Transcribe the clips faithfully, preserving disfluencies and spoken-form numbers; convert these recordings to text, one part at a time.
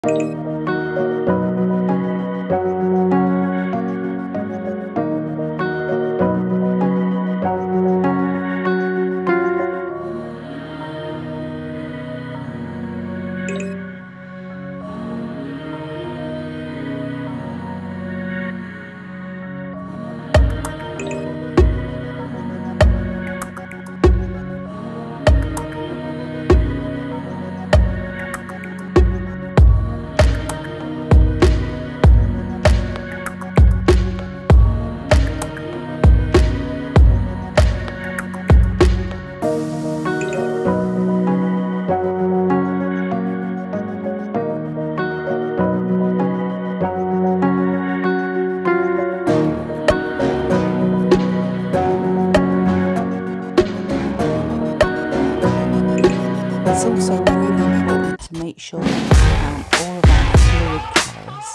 It's also really important to make sure that you count all of our fluid calories.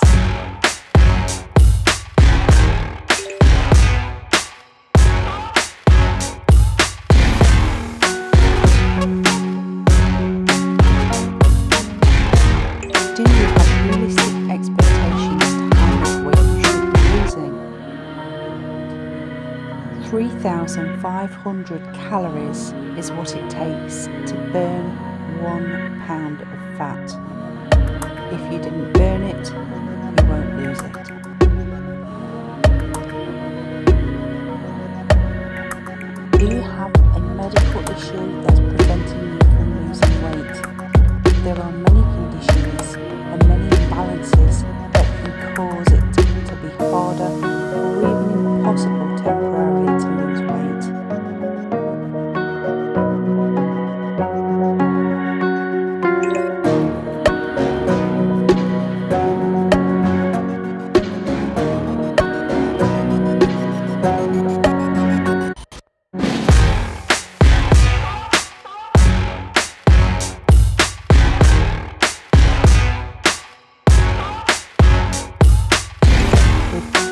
Do you have realistic expectations to how much weight you should be losing? three thousand five hundred calories is what it takes to burn one pound of fat. If you didn't burn it, you won't lose it. Do you have a medical issue that's preventing you from losing weight? There are many conditions and many imbalances that can cause it to be harder or even impossible temporarily to lose weight. With